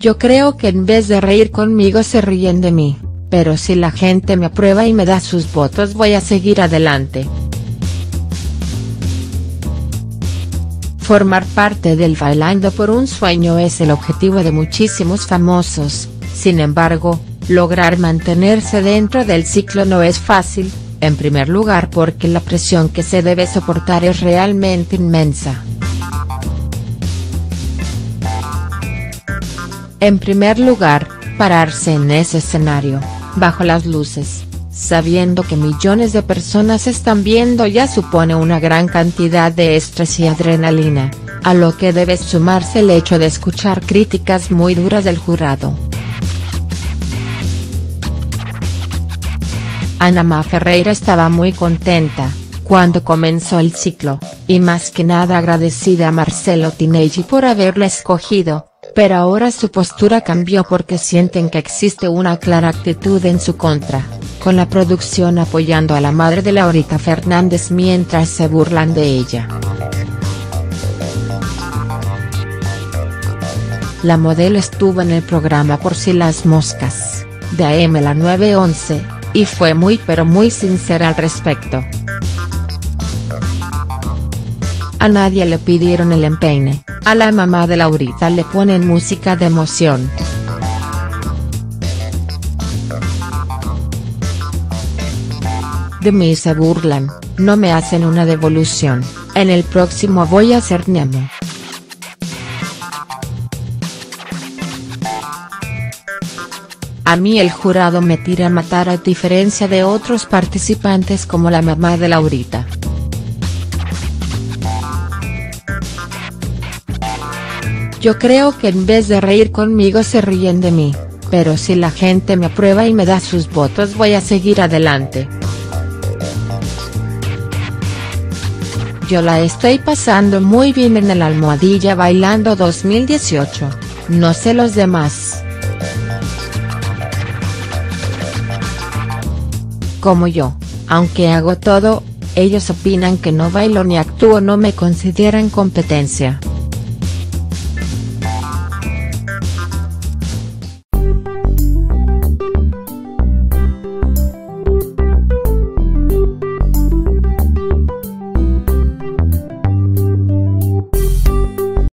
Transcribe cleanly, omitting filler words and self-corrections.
Yo creo que en vez de reír conmigo se ríen de mí, pero si la gente me aprueba y me da sus votos voy a seguir adelante. Formar parte del Bailando por un Sueño es el objetivo de muchísimos famosos, sin embargo, lograr mantenerse dentro del ciclo no es fácil, en primer lugar porque la presión que se debe soportar es realmente inmensa. En primer lugar, pararse en ese escenario, bajo las luces, sabiendo que millones de personas están viendo ya supone una gran cantidad de estrés y adrenalina, a lo que debe sumarse el hecho de escuchar críticas muy duras del jurado. Ana Má Ferreira estaba muy contenta cuando comenzó el ciclo, y más que nada agradecida a Marcelo Tinelli por haberla escogido, pero ahora su postura cambió porque sienten que existe una clara actitud en su contra, con la producción apoyando a la madre de Laurita Fernández mientras se burlan de ella. La modelo estuvo en el programa Por si las moscas, de AM la 911, y fue muy pero muy sincera al respecto. A nadie le pidieron el empeine, a la mamá de Laurita le ponen música de emoción. De mí se burlan, no me hacen una devolución, en el próximo voy a ser Nemo. A mí el jurado me tira a matar a diferencia de otros participantes como la mamá de Laurita. Yo creo que en vez de reír conmigo se ríen de mí, pero si la gente me aprueba y me da sus votos voy a seguir adelante. Yo la estoy pasando muy bien en el Almohadilla Bailando 2018, no sé los demás. Como yo, aunque hago todo, ellos opinan que no bailo ni actúo, no me consideran competencia.